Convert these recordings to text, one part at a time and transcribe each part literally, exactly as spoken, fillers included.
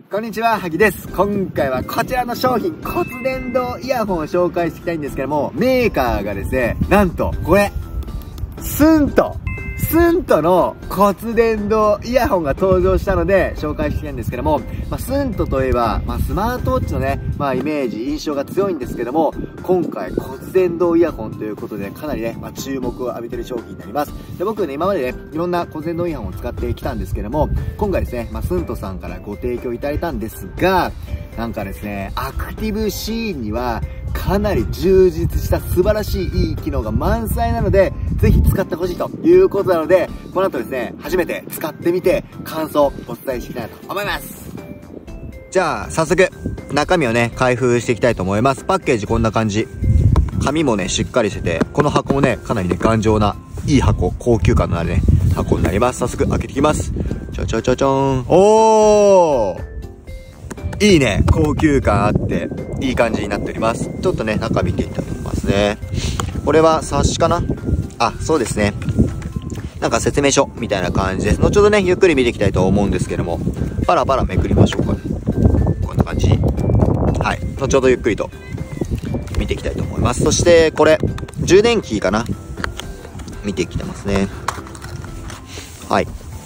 こんにちは、はぎです。今回はこちらの商品、骨伝導イヤホンを紹介していきたいんですけども、メーカーがですね、なんと、これ、スントスントの骨伝導イヤホンが登場したので紹介していきたいんですけども、まあ、スントといえば、まあ、スマートウォッチのね、まあ、イメージ、印象が強いんですけども、今回骨伝導イヤホンということでかなりね、まあ、注目を浴びている商品になります。で、僕ね、今までね、いろんな骨伝導イヤホンを使ってきたんですけども、今回ですね、まあ、スントさんからご提供いただいたんですが、なんかですね、アクティブシーンにはかなり充実した素晴らしいいい機能が満載なので、ぜひ使ってほしいということなので、この後ですね、初めて使ってみて感想をお伝えしていきたいと思います。じゃあ早速中身をね開封していきたいと思います。パッケージこんな感じ、紙もねしっかりしてて、この箱もねかなりね頑丈ないい箱、高級感のあるね箱になります。早速開けていきます。ちょちょちょちょん。おー、いいね、高級感あっていい感じになっております。ちょっとね中見ていきたいと思いますね。これは冊子かな。あ、そうですね、なんか説明書みたいな感じです。後ほどねゆっくり見ていきたいと思うんですけども、パラパラめくりましょうかね。こんな感じ。はい、後ほどゆっくりと見ていきたいと思います。そしてこれ充電器かな、見てきてますね。はい、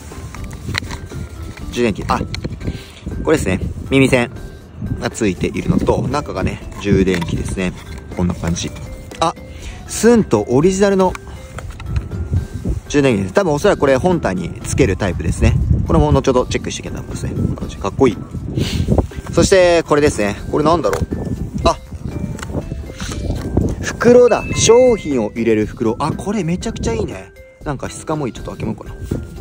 充電器、あ、これですね、耳栓がついているのと、中がね充電器ですね。こんな感じ。あ、スントオリジナルの充電器です。多分おそらくこれ本体につけるタイプですね。これも後ほどチェックしていきたいと思いますね。こんな感じ、かっこいい。そしてこれですね、これなんだろう、あ、袋だ。商品を入れる袋。あ、これめちゃくちゃいいね。なんか質感もいい。ちょっと開けようかな。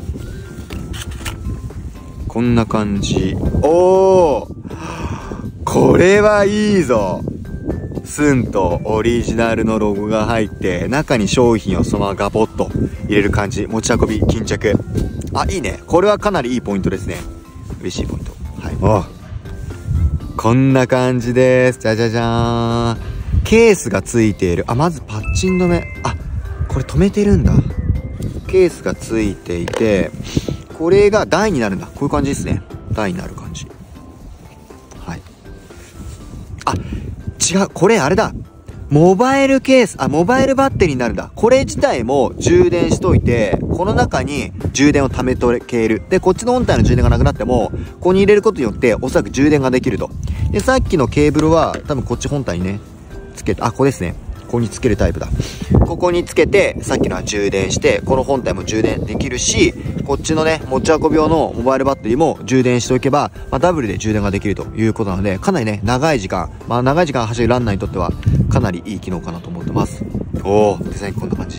こんな感じ。おー、これはいいぞ。スントオリジナルのロゴが入って、中に商品をそのままガポッと入れる感じ。持ち運び巾着。あ、いいね。これはかなりいいポイントですね。嬉しいポイント。はい。お、こんな感じです。じゃじゃじゃーん。ケースがついている。あ、まずパッチン止め。あ、これ止めてるんだ。ケースがついていて、これが台になるんだ。こういう感じですね。台になる感じ。はい。あ、違う。これあれだ。モバイルケース、あ、モバイルバッテリーになるんだ。これ自体も充電しといて、この中に充電を溜めとける。で、こっちの本体の充電がなくなっても、ここに入れることによって、おそらく充電ができると。で、さっきのケーブルは、多分こっち本体にね、つけて、あ、ここですね。ここにつけるタイプだ。ここにつけて、さっきのは充電して、この本体も充電できるし、こっちのね、持ち運び用のモバイルバッテリーも充電しておけば、まあ、ダブルで充電ができるということなので、かなりね、長い時間、まあ、長い時間走るランナーにとっては、かなりいい機能かなと思ってます。おー、デザインこんな感じ。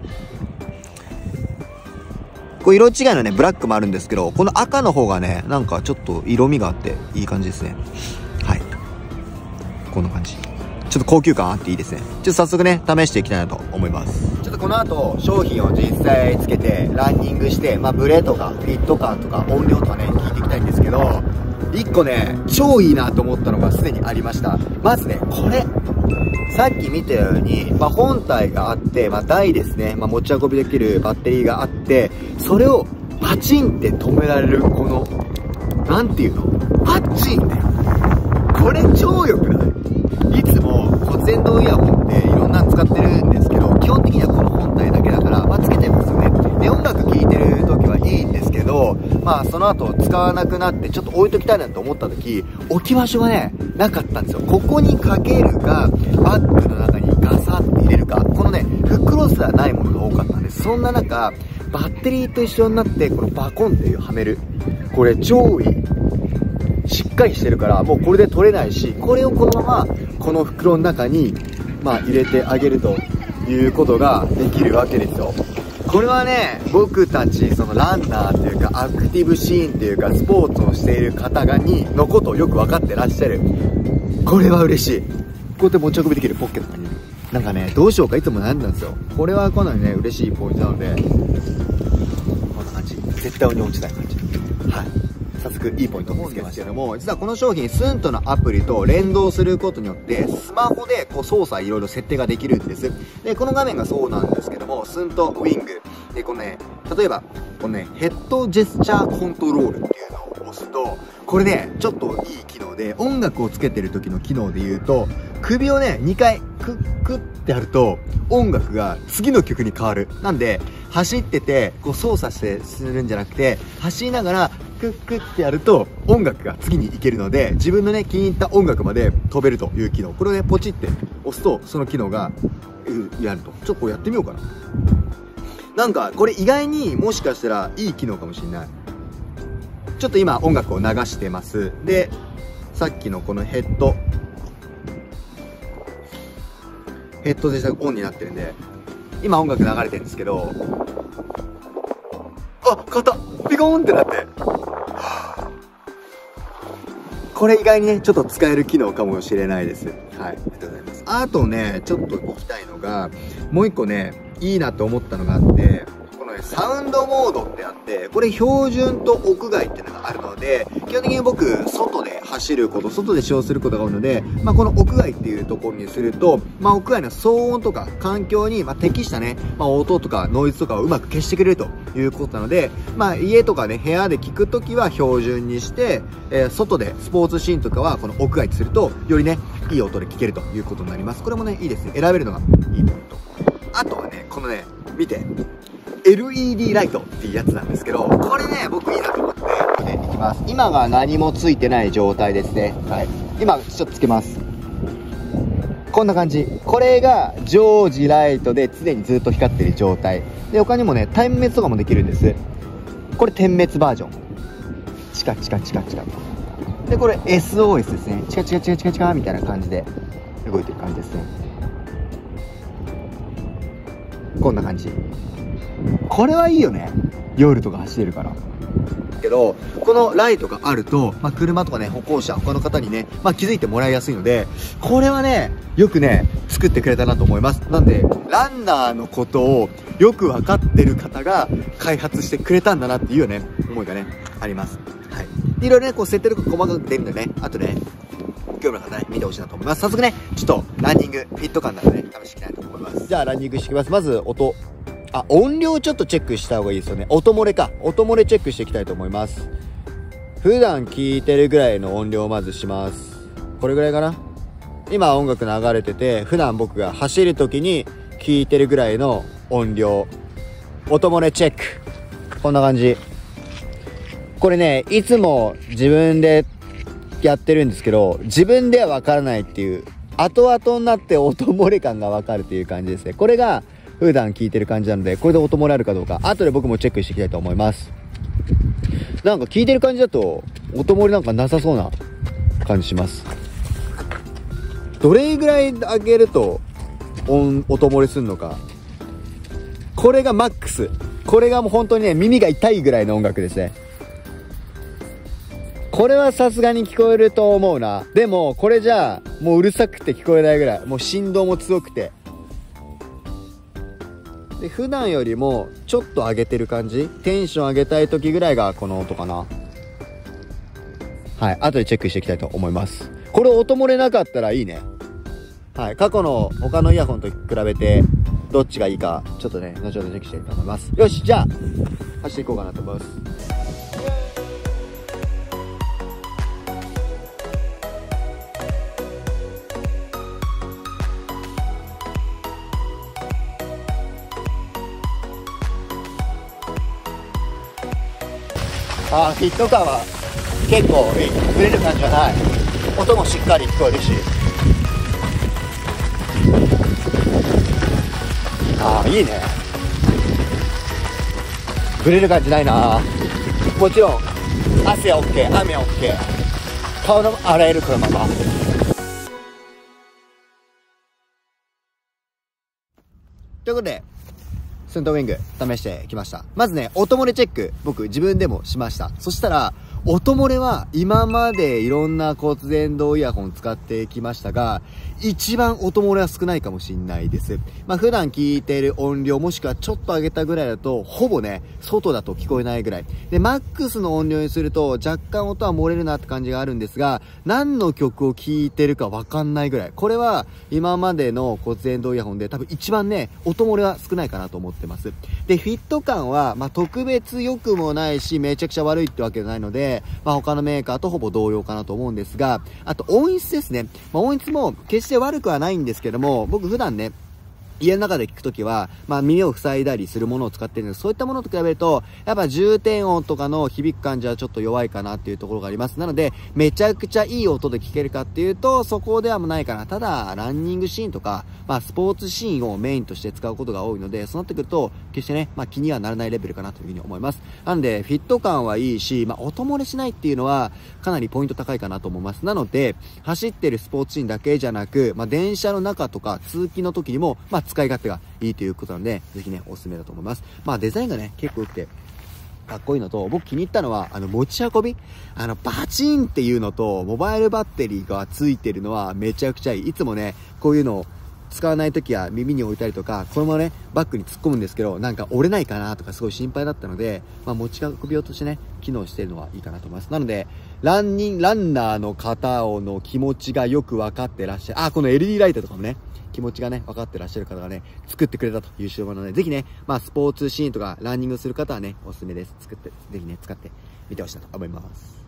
これ色違いのね、ブラックもあるんですけど、この赤の方がね、なんかちょっと色味があって、いい感じですね。はい。こんな感じ。ちょっと高級感あっていいですね。ちょっと早速ね、試していきたいなと思います。ちょっとこの後、商品を実際つけて、ランニングして、まあ、ブレとか、フィット感とか、音量とかね、聞いていきたいんですけど、一個ね、超いいなと思ったのがすでにありました。まずね、これ。さっき見たように、まあ、本体があって、まあ、台ですね。まあ、持ち運びできるバッテリーがあって、それをパチンって止められる、この、なんていうの？パッチンだよ。これ超良くない？いつも骨伝導イヤホンっていろんなの使ってるんですけど、基本的にはこの本体だけだから、まあ、つけてますよね。で、音楽聴いてる時はいいんですけど、まあその後使わなくなってちょっと置いときたいなと思った時、置き場所がね、なかったんですよ。ここにかけるか、バッグの中にガサって入れるか、このね、袋すらないものが多かったんです。そんな中、バッテリーと一緒になって、このバコンっていうはめる。これ超いい。しっかりしてるから、もうこれで取れないし、これをこのままこの袋の中に、まあ、入れてあげるということができるわけですよ。これはね、僕たちそのランナーというかアクティブシーンというかスポーツをしている方がにのことをよく分かってらっしゃる。これは嬉しい。こうやって持ち運びできるポッケとかに。なんかね、どうしようかいつも悩んだんですよ。これはかなりね、嬉しいポイントなので、こんな感じ。絶対に落ちない感じ。はい。早速いいポイントを見つけましたけども、実はこの商品スントのアプリと連動することによってスマホでこう操作いろいろ設定ができるんです。でこの画面がそうなんですけども、スントウィングでこのね、例えばこのねヘッドジェスチャーコントロールっていうのを押押すと、これね、ちょっといい機能で、音楽をつけてる時の機能で言うと、首をね、にかいクックってやると、音楽が次の曲に変わる。なんで、走ってて、こう操作してするんじゃなくて、走りながら、クックってやると、音楽が次に行けるので、自分のね、気に入った音楽まで飛べるという機能。これをね、ポチって押すと、その機能が、やると。ちょっとこれやってみようかな。なんか、これ意外にもしかしたらいい機能かもしれない。ちょっと今音楽を流してます。で、さっきのこのヘッド。ヘッドでオンになってるんで、今音楽流れてるんですけど、あ、肩ピコーンってなって。これ意外にね、ちょっと使える機能かもしれないです。はい。ありがとうございます。あとね、ちょっと聞きたいのが、もう一個ね、いいなと思ったのがあって、このね、サウンドモードってあって、これ標準と屋外っていうのがあるので、基本的に僕、外で走ること、外で使用することが多いので、まあ、この屋外っていうところにすると、まあ、屋外の騒音とか環境に、まあ、適したね、まあ、音とかノイズとかをうまく消してくれるということなので、まあ、家とかね、部屋で聞くときは標準にして、えー、外でスポーツシーンとかはこの屋外にすると、よりね、いい音で聞けるということになります。これもね、いいですね。選べるのがいいポイント。あとはね、このね、見て。エルイーディー ライトっていうやつなんですけど、これね、僕いいなと思って見ていきます。今が何もついてない状態ですね。はい。今、ちょっとつけます。こんな感じ。これが常時ライトで常にずっと光ってる状態。で、他にもね、点滅とかもできるんです。これ点滅バージョン。チカチカチカチカ。で、これ エスオーエス ですね。チカチカチカチカチカみたいな感じで動いてる感じですね。こんな感じ。これはいいよね。夜とか走れるから。けど、このライトがあると、まあ、車とかね、歩行者、他の方にね、まあ、気づいてもらいやすいので、これはね、よくね、作ってくれたなと思います。なんで、ランナーのことをよく分かってる方が開発してくれたんだなっていうよね、思いがね、あります。はい。で、いろいろね、こう、設定とか細かく出るんでね、あとね、興味の方ね、見てほしいなと思います。早速ね、ちょっと、ランニング、フィット感などね、試していきたいと思います。じゃあ、ランニングしていきます。まず、音。あ、音量ちょっとチェックした方がいいですよね。音漏れか。音漏れチェックしていきたいと思います。普段聞いてるぐらいの音量をまずします。これぐらいかな。今音楽流れてて、普段僕が走る時に聞いてるぐらいの音量。音漏れチェック。こんな感じ。これね、いつも自分でやってるんですけど、自分ではわからないっていう、後々になって音漏れ感がわかるっていう感じですね。これが、普段聞いてる感じなので、これで音漏れあるかどうか、後で僕もチェックしていきたいと思います。なんか聞いてる感じだと、音漏れなんかなさそうな感じします。どれぐらい上げると音、音漏れするのか。これがマックス。これがもう本当にね、耳が痛いぐらいの音楽ですね。これはさすがに聞こえると思うな。でも、これじゃあ、もううるさくて聞こえないぐらい。もう振動も強くて。で、普段よりもちょっと上げてる感じ、テンション上げたい時ぐらいがこの音かな。はい、後でチェックしていきたいと思います。これ音漏れなかったらいいね。はい、過去の他のイヤホンと比べてどっちがいいかちょっとね、後ほどチェックしたいと思います。よし、じゃあ走っていこうかなと思います。あー、フィット感は結構いい。ブレる感じじゃない。音もしっかり聞こえるし。ああ、いいね。ブレる感じないな。もちろん汗は OK、 雨は OK、 顔の洗える車が。ということでスントウィング試してきました。まずね、音漏れチェック、僕自分でもしました。そしたら、音漏れは今までいろんな骨伝導イヤホン使ってきましたが、一番音漏れは少ないかもしれないです。まあ普段聞いている音量もしくはちょっと上げたぐらいだと、ほぼね、外だと聞こえないぐらい。で、マックスの音量にすると若干音は漏れるなって感じがあるんですが、何の曲を聴いてるかわかんないぐらい。これは今までの骨伝導イヤホンで多分一番ね、音漏れは少ないかなと思ってます。で、フィット感は、まあ特別良くもないし、めちゃくちゃ悪いってわけじゃないので、 で、まあ他のメーカーとほぼ同様かなと思うんですが、あと音質ですね。まあ音質も決して悪くはないんですけども、僕普段ね、家の中で聞くときは、まあ耳を塞いだりするものを使ってるんです。そういったものと比べると、やっぱ重点音とかの響く感じはちょっと弱いかなっていうところがあります。なので、めちゃくちゃいい音で聞けるかっていうと、そこではないかな。ただ、ランニングシーンとか、まあスポーツシーンをメインとして使うことが多いので、そうなってくると、決してね、まあ気にはならないレベルかなというふうに思います。なので、フィット感はいいし、まあ音漏れしないっていうのは、かなりポイント高いかなと思います。なので、走ってるスポーツシーンだけじゃなく、まあ電車の中とか通勤の時にも、まあ使い勝手がいいということなので、ぜひね、おすすめだと思います。まあデザインがね、結構良くて、かっこいいのと、僕気に入ったのは、あの、持ち運びあの、バチンっていうのと、モバイルバッテリーがついてるのはめちゃくちゃいい。いつもね、こういうのを使わないときは耳に置いたりとか、このままね、バッグに突っ込むんですけど、なんか折れないかなとかすごい心配だったので、まあ持ち運び用としてね、機能してるのはいいかなと思います。なので、ランニング、ランナーの方の気持ちがよく分かってらっしゃる。あ、この エルイーディー ライトとかもね、気持ちがね、分かってらっしゃる方がね、作ってくれたという代物なので、ぜひね、まあ、スポーツシーンとかランニングする方はね、おすすめです。作って、ぜひね、使ってみてほしいなと思います。